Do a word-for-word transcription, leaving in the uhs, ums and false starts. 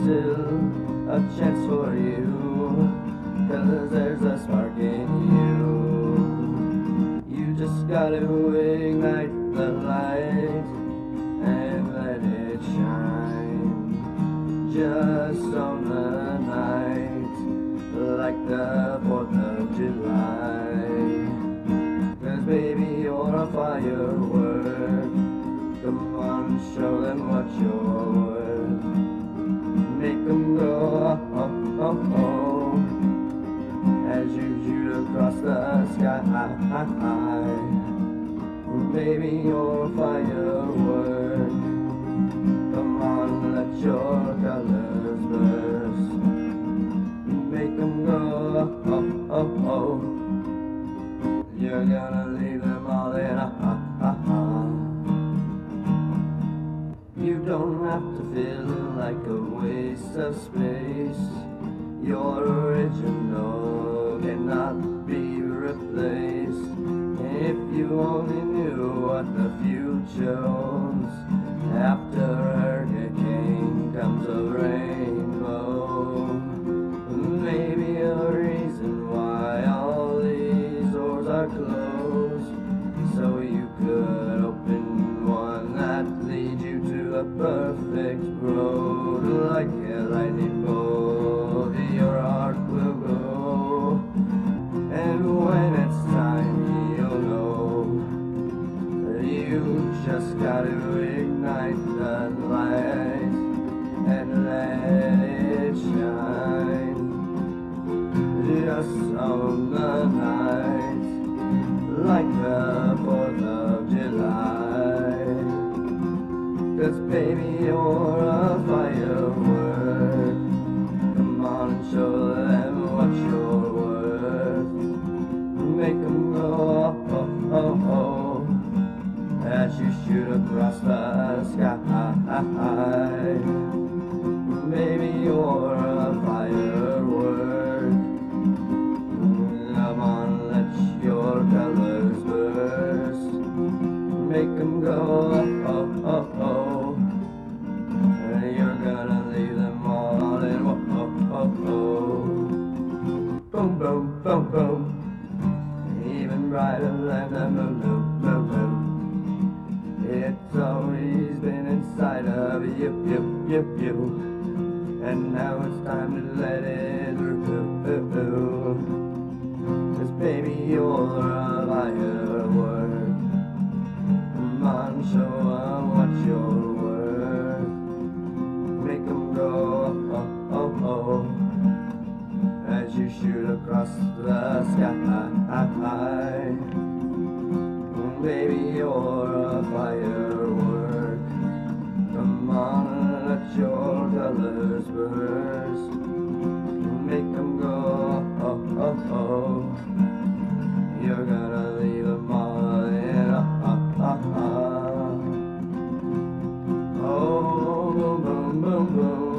still a chance for you, 'cause there's a spark in you. You just gotta ignite the light and let it shine, just on the night like the fourth of July. 'Cause baby, you're a firework. Come on, show them what you're worth. Make them go oh, oh, oh, as you shoot across the sky. Baby, you're a firework. Come on, let your colors burst. Make them go oh, oh, oh. You're gonna leave them all in a ha, ha, ha. You don't have to feel like a waste of space. Your original cannot be replaced. If you only knew what the future holds, after a hurricane comes a rainbow. Maybe a reason why all these doors are closed, so you could open one that leads you to a perfect road. Like a lightning bolt, your heart will go, and when it's time, you'll know. You just gotta ignite the light and let it shine, just on the night like the fourth of July. 'Cause baby, you're a firework. Come on and show them what you're worth. Make them go oh, oh, oh, as you shoot across the sky. Baby, you're a firework. Come on, let your colors burst. Make them go oh, oh, oh. You're gonna leave them all in oh, oh, oh, oh. Boom, boom, boom, boom. Even brighter than the moon, moon, moon, moon. It's always been inside of you, you, you, you. And now it's time to let it through. 'Cause baby, you're a firework. Come on, show 'em what you're worth. Make 'em go oh, oh, oh, as you shoot across the sky. Baby, you're a firework. Come on, let your colors burst. Make them go oh, oh, oh. You're gonna leave them all in a ha, ha, ha. Oh, boom, boom, boom, boom.